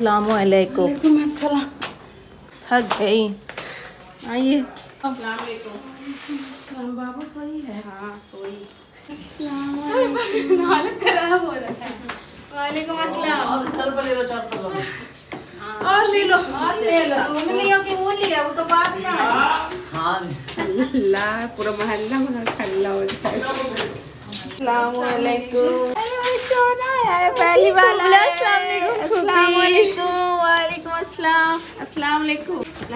अस्सलामुअलैकुम। वालेकुम अस्सलाम। थक गई। आइए। अस्सलाम। बाबू सोई है? हाँ सोई। हालत खराब हो रहा है। वालेकुम अस्सलाम। और ले लो और ले लो। तुम लियो कि वो लिया? वो तो बात ना है। हाँ अल्लाह पूरा मोहल्ला में खल्ला हो जाए। अस्सलामुअलैकुम। सोना है पहली बार। अस्सलामुअलैकुम। वालेकुम अस्सलाम। अस्सलामुअलैकुम।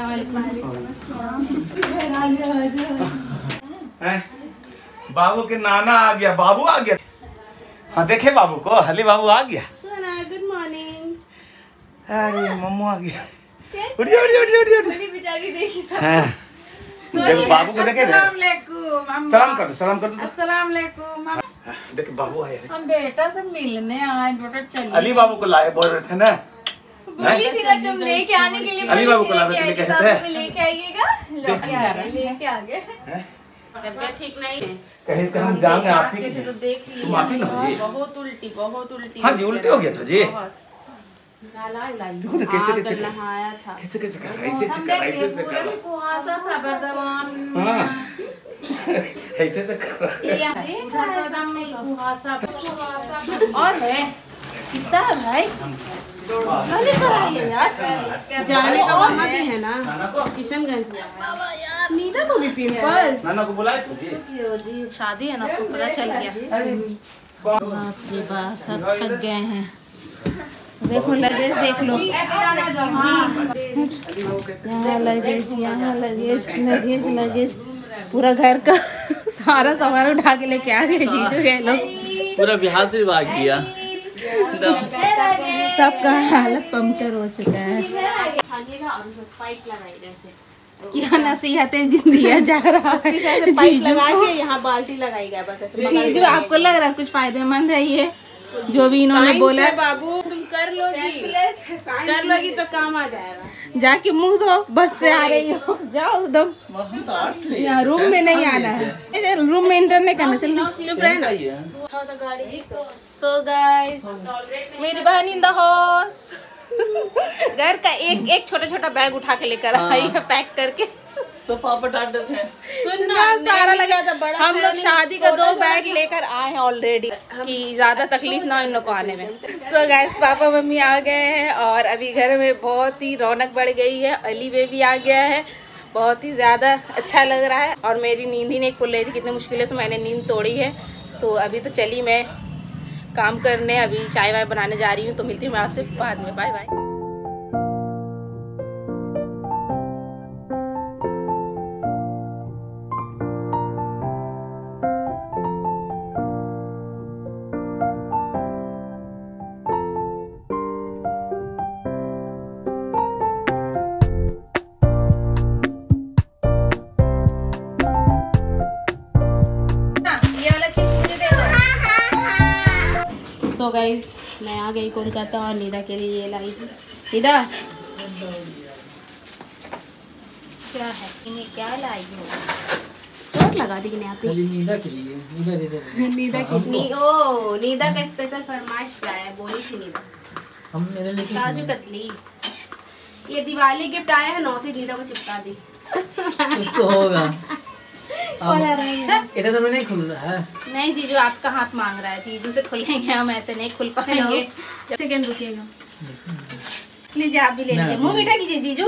बाबू के नाना आ गया। बाबू आ गया। हाँ देखे बाबू को। हली बाबू आ गया। सोना गुड मॉर्निंग। अरे मम्मू आ गया। उठिए उठिए उठिए उठिए उठिए। बेचारी देखी सब। हाँ देखो बाबू को देखे। अस्सलामुअलैकुम। सलाम कर दो सलाम कर दो। अस्सलामुअलैकुम। देख बाबू आए। हम बेटा से मिलने आए। बेटा चलिए। अली बाबू को लाए बोल रहे थे ना। बोली थी ना तुम लेके आने के लिए। अली बाबू को लाने के लिए कहे थे। लेके आइएगा। लेके आ गए। तबीयत ठीक नहीं है। कहीं से हम जाएंगे आप ही तो देख तुम आप ही ना जी। बहुत उल्टी। हाँ जी उल्टे हो गया था जी। देखो ना कैसे कैसे नहाया था। कैसे कैसे कर रहा है। ऐसे कर रहा है। ऐसे कर रहा है। कुहासा था बर्दवान। हाँ ऐसे कर रहा है। और है कितना है भाई? नहीं कराइए यार। जाने का वहाँ भी है ना किशनगंज में। नीला को भी पिंपल्स। नाना को बुलाए तो जी। शादी है ना उसको पता चल गया। बाप रे बाप सब थक गए हैं। देखो लगेज देख लो। यहाँ लगेज यहाँ लगेज पूरा घर का सारा सामान उठा के लेके आ गए जीजू ये लोग। पूरा बिहार से भाग गया। सबका हालत पंक्चर हो चुका है। क्या नसीहतें दिया जा रहा है। पाइप लगा के यहाँ बाल्टी लगाई गया बस ऐसे। जीजू आपको लग रहा है कुछ फायदेमंद है ये जो भी इन्होंने बोला? बाबू तुम कर लोगी तो काम आ जाएगा। जाके मुंह धो। बस से आ रही हो जाओ एकदम। यहाँ रूम में नहीं आना है। रूम में एंटर नहीं करना। चलो चुप रहना। सो गाइस मेरी बहन इन द हाउस। घर का एक छोटा बैग उठा के लेकर आई है पैक करके। तो पापा डांटते थे। सुनना सारा लगा था बड़ा। हम लोग शादी का 2 बैग लेकर आए हैं ऑलरेडी कि ज्यादा तकलीफ ना इन लोग को आने में। सो गाइस पापा मम्मी आ गए हैं और अभी घर में बहुत ही रौनक बढ़ गई है। अली बेबी आ गया है। बहुत ही ज़्यादा अच्छा लग रहा है और मेरी नींद ही नहीं खुल रही थी। कितने मुश्किल से मैंने नींद तोड़ी है। सो अभी तो चली मैं काम करने। अभी चाय वाय बनाने जा रही हूँ। तो मिलती हूँ मैं आपसे बाद में। Bye bye. सो गाइस मैं आ गई कोलकाता और निदा के लिए ये लाई थी। निदा क्या है इन्हें क्या लाई हो? चोट लगा दी कि आपकी? नीदा के लिए नीदा की नीदा का स्पेशल फरमाइश प्राय है। बोली थी निदा हम मेरे लिए काजू कतली। ये दिवाली गिफ्ट आया है 9 से निदा को चिपका दी। कुछ तो होगा। इधर तो नहीं खुल रहा है। नहीं जीजू आपका हाथ मांग रहा है। जीजू से खुलेंगे हम ऐसे नहीं खुल पाएंगे। सेकंड रुकिएगा। लीजिए आप भी ले लीजिए। मुंह मीठा कीजिए जीजू।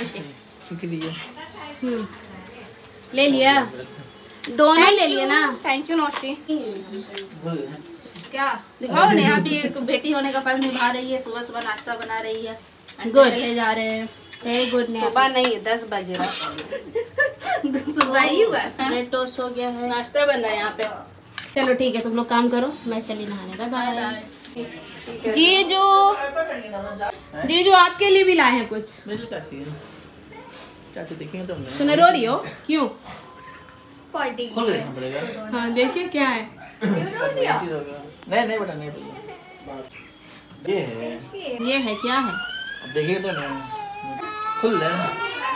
ले लिया दोनों ले लिए ना। Thank you Naushi. क्या दिखाओ ना आप ये बेटी होने का फर्ज निभा रही है। सुबह सुबह नाश्ता बना रही है। गुड ले जा रहे हैं। Very good. सुबह नहीं 10 बजे सुबह ही हुआ। ब्रेड टोस्ट हो गया है। नाश्ता बन रहा है यहाँ पे। चलो ठीक है तुम लोग काम करो मैं चली नहाने। Bye bye. जीजू आपके लिए भी लाए हैं कुछ। चाचू देखेंगे तो सुने रो रही हो क्यों? खोल देना पड़ेगा। हाँ देखिए क्या है। नहीं बेटा नहीं ये है क्या है? अब देखिए तो नहीं खुल रहा है।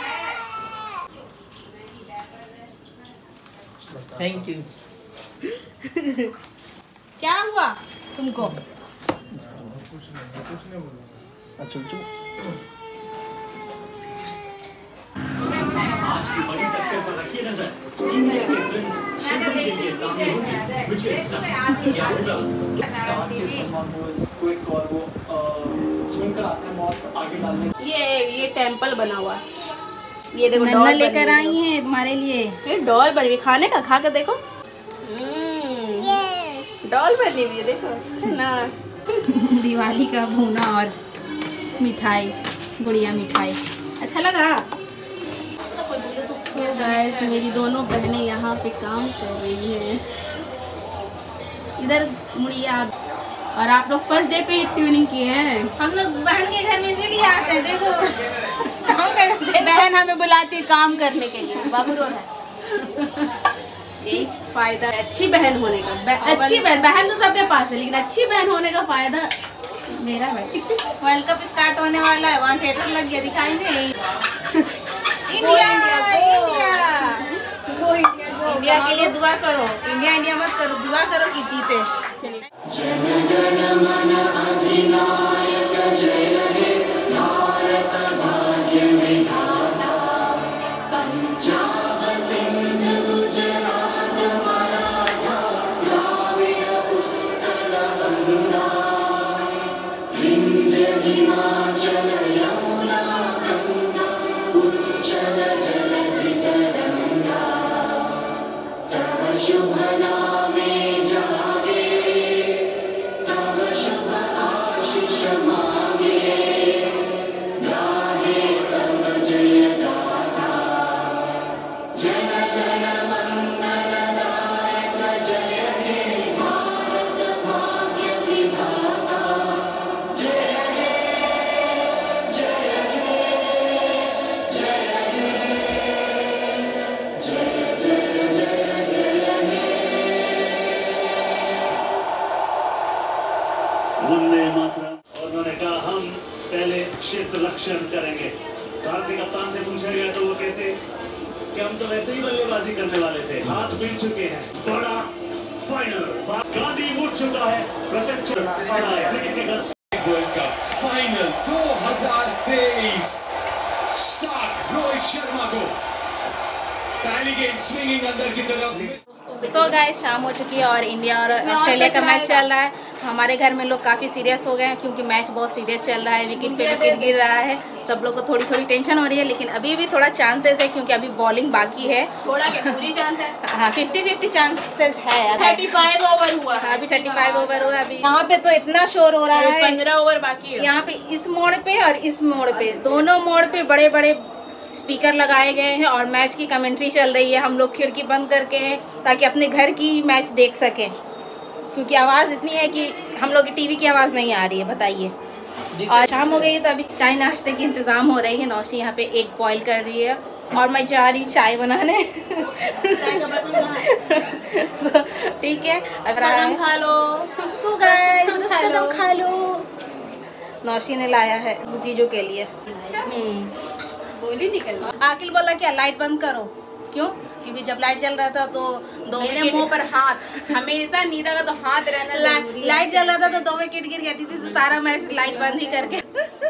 Thank you. क्या हुआ तुमको? अच्छा आज की बड़ी टक्कर पर रखिए नजर। इंडिया के प्रिंस शंकर के लिए सामने होंगे मिचेल स्टार्क। क्या होगा? ये टेम्पल बना हुआ है। ये देखो नन्ना डॉल लेकर बनी आई हुई है तुम्हारे लिए। है। ये डॉल बनी हुई खाने का, खा के देखो। डॉल बनी हुई है देखो, है ना। दिवाली का भुना और मिठाई, गुड़िया मिठाई अच्छा लगा। गाइस मेरी दोनों बहनें यहाँ पे काम कर रही हैं। इधर मुड़िए आप। और आप लोग फर्स्ट डे पे ट्यूनिंग किए हैं। हम लोग बहन के घर में इसीलिए आते हैं, देखो काम करते हैं। बहन हमें बुलाती है काम करने के लिए। बाबू रो है। यही फायदा है अच्छी बहन होने का। अच्छी बहन तो सबके पास है, लेकिन अच्छी बहन होने का फायदा मेरा भाई। वर्ल्ड कप स्टार्ट होने वाला है, वहाँ थिएटर लग गया, दिखाई नहीं। इंडिया इंडिया के लिए दुआ करो। इंडिया मत करो, दुआ करो कि जीते। वंदे मातरम। और उन्होंने कहा हम पहले क्षेत्र रक्षण करेंगे। भारतीय कप्तान से पूछा गया तो वो कहते कि हम तो वैसे ही बल्लेबाजी करने वाले थे, हाथ मिल चुके हैं। बड़ा फाइनल गांधी उठ चुका है। प्रत्यक्ष world cup final 2023 Starc Rohit Sharma को पहली गेंद स्विंगिंग अंदर की तरफ। सो गाइस शाम हो चुकी है और इंडिया और ऑस्ट्रेलिया का मैच चल रहा है। हमारे घर में लोग काफ़ी सीरियस हो गए हैं क्योंकि मैच बहुत सीरियस चल रहा है। विकेट पे विकेट गिर रहा है, सब लोग को थोड़ी थोड़ी टेंशन हो रही है, लेकिन अभी भी थोड़ा चांसेस है क्योंकि अभी बॉलिंग बाकी है। थोड़ा क्या पूरी चांस है। हाँ 50-50 चांसेस है। 35 ओवर हुआ। हाँ अभी 35 ओवर हुआ। अभी यहाँ पे तो इतना शोर हो रहा है। 15 ओवर बाकी है। यहाँ पे इस मोड़ पे और इस मोड़ पे, दोनों मोड़ पे बड़े बड़े स्पीकर लगाए गए हैं और मैच की कमेंट्री चल रही है। हम लोग खिड़की बंद करके हैं ताकि अपने घर की मैच देख सकें, क्योंकि आवाज़ इतनी है कि हम लोग की टीवी की आवाज़ नहीं आ रही है। बताइए। और शाम हो गई है तो अभी चाय नाश्ते की इंतज़ाम हो रही है। नौशी यहाँ पे एग बॉईल कर रही है और मैं जा रही हूँ चाय बनाने। चाय का बर्तन कहाँ है? ठीक है, अगर कदम खा लो। सो गाइस कदम खा लो। नौशी ने लाया है जीजू के लिए। गोली निकल। आकिल बोला क्या लाइट बंद करो, क्यों? क्योंकि जब लाइट जल रहा था तो दो विकेट मुंह पर हाथ हमेशा नींदा का तो हाथ रहना जरूरी है। लाइट जल रहा था तो 2 विकेट गिर गई थी, तो सारा मैच लाइट बंद ही करके।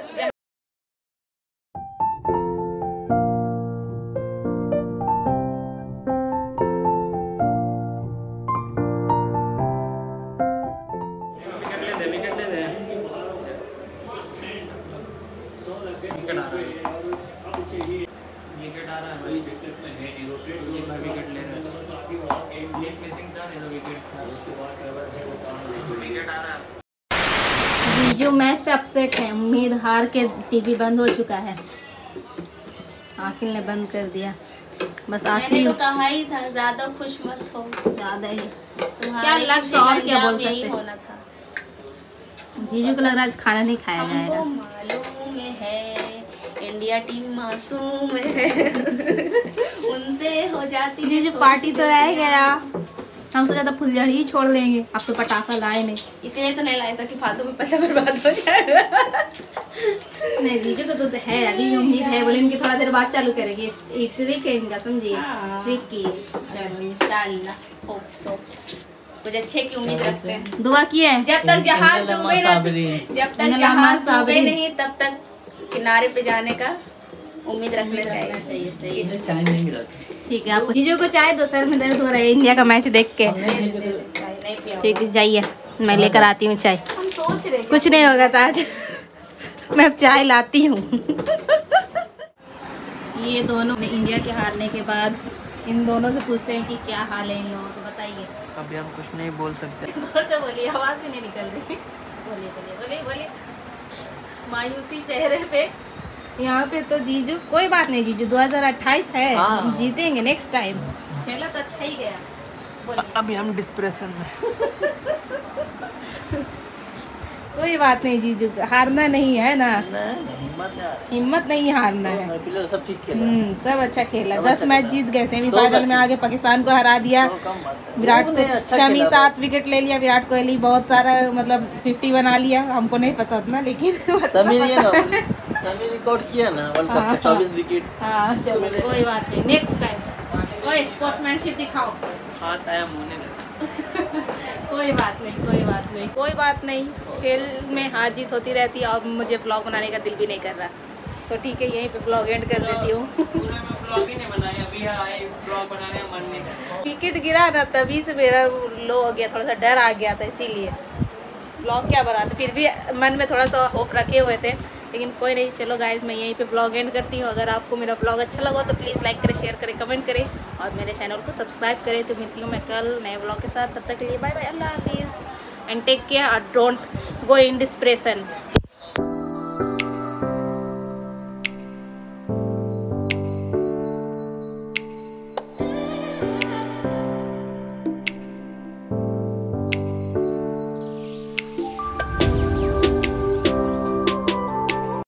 जीजू मैच से अपसेट है, उम्मीद हार के टीवी बंद हो चुका है। आकिल ने बंद कर दिया। बस आखिरी मैंने तो कहा ही था ज्यादा खुश मत हो। ज्यादा ही क्या लग तो और क्या बोल सकते हैं। होना था। जीजू को लग रहा है आज खाना नहीं खाया हमको जाएगा। मालूम है इंडिया टीम मासूम है। उनसे हो जाती है। जीजू पार्टी तो रह गया, हम सोचा था फुलझड़ी ही छोड़ देंगे, अब तो पटाखा लाए नहीं। इसीलिए तो नहीं लाया था कि फालतू में पैसा बर्बाद हो जाएगा। नहीं जीजू को तो है, अभी उम्मीद है, बोले इनकी थोड़ा देर बाद चालू करेंगे। ट्रिक है इनका, समझिए। ट्रिक की चलो इंशाल्लाह होप सो। कुछ अच्छे की उम्मीद रखते हैं। दुआ किए जब तक जहाज डूबे नहीं तब तक किनारे पे जाने का उम्मीद रखना चाहिए। चाय नहीं मिला। ठीक है, आप जीजू को चाय दो, सर में दर्द हो रहा है इंडिया का मैच देख के। ठीक है जाइए, मैं लेकर आती हूँ चाय। हम सोच रहे कुछ नहीं होगा तो आज मैं अब चाय लाती हूँ। ये दोनों इंडिया के हारने के बाद इन दोनों से पूछते हैं कि क्या हाल है इन लोगों को, बताइए। अभी हम कुछ नहीं बोल सकते। जोर से बोलिए, आवाज़ भी नहीं निकल रही। बोलिए बोलिए बोलिए बोलिए। मायूसी चेहरे पे। यहाँ पे तो जीजू, कोई बात नहीं जीजू, 2028 है, हाँ। जीतेंगे नेक्स्ट टाइम। खेला तो अच्छा ही गया। बोलिए। अभी हम डिस्प्रेशन में। कोई बात नहीं जीजू, हारना नहीं है ना, नहीं, हिम्मत नहीं हारना है। प्लेयर सब ठीक खेला। सब अच्छा खेला, 10 मैच जीत गए, सेमीफाइनल में आगे पाकिस्तान को हरा दिया। विराट शमी 7 विकेट ले लिया, विराट कोहली बहुत सारा मतलब 50 बना लिया, हमको नहीं पता उतना, लेकिन समी रिकॉर्ड किया ना वर्ल्ड कप का 24 विकेट। हाँ चलो कोई बात नहीं, नेक्स्ट टाइम कोई स्पोर्ट्समैनशिप दिखाओ। हाथ आया मुँह नहीं। कोई बात नहीं, कोई बात नहीं, कोई बात नहीं, खेल में हार जीत होती रहती है और मुझे ब्लॉग बनाने का दिल भी नहीं कर रहा, सो ठीक है यहीं पे ब्लॉग एंड कर देती हूँ। विकेट गिरा ना तभी से मेरा लो हो गया, थोड़ा सा डर आ गया था, इसीलिए ब्लॉग क्या बनाते, फिर भी मन में थोड़ा सा होप रखे हुए थे, लेकिन कोई नहीं। चलो गाइस, मैं यहीं पे ब्लॉग एंड करती हूँ। अगर आपको मेरा ब्लॉग अच्छा लगा तो प्लीज़ लाइक करें, शेयर करें, कमेंट करें और मेरे चैनल को सब्सक्राइब करें। तो मिलती हूँ मैं कल नए ब्लॉग के साथ, तब तक के लिए बाय बाय, अल्लाह हाफिज़ एंड टेक केयर और डोंट गो इन डिस्प्रेशन।